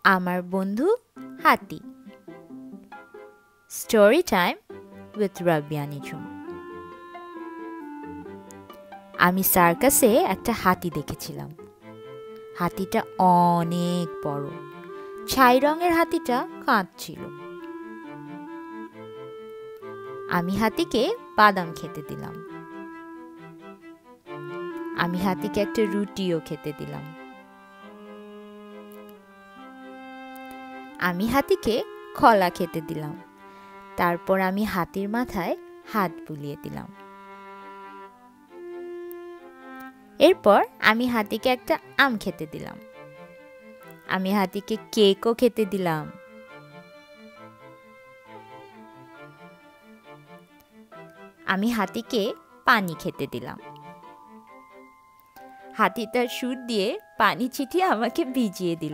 আমার বন্ধু হাতি। Story time with Rabia Nijhum. আমি সার্কাসে একটা হাতি দেখেছিলাম। হাতিটা অনেক বড়, ছাই রঙের হাতিটা কাঁদছিল। আমি হাতিকে বাদাম খেতে দিলাম। আমি হাতিকে একটা রুটিও খেতে দিলাম। আমি হাতিকে কলা খেতে দিলাম। তারপর আমি হাতির মাথায় হাত বুলিয়ে দিলাম। এরপর আমি হাতিকে একটা আম খেতে দিলাম। আমি হাতিকে কেকও খেতে দিলাম। আমি হাতিকে পানি খেতে দিলাম। হাতি তার সুর দিয়ে পানি ছিটিয়ে আমাকে ভিজিয়ে দিল।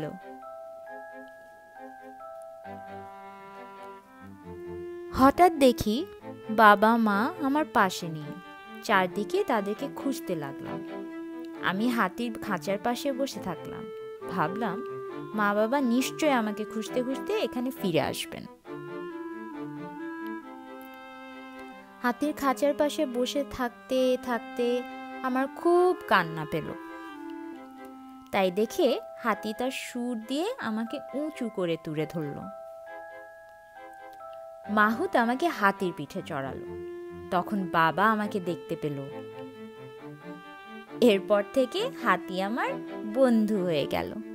হঠাৎ দেখি বাবা মা আমার পাশে নেই। চারদিকে তাদেরকে খুঁজতে লাগলাম। আমি হাতির খাঁচার পাশে বসে থাকলাম। ভাবলাম মা বাবা নিশ্চয় আমাকে খুঁজতে খুঁজতে এখানে ফিরে আসবেন। হাতির খাঁচার পাশে বসে থাকতে থাকতে আমার খুব কান্না পেল। তাই দেখে হাতি তার সুর দিয়ে আমাকে উঁচু করে তুলে ধরল। মাহুত আমাকে হাতির পিঠে চড়ালো। তখন বাবা আমাকে দেখতে পেল। এরপর থেকে হাতি আমার বন্ধু হয়ে গেল।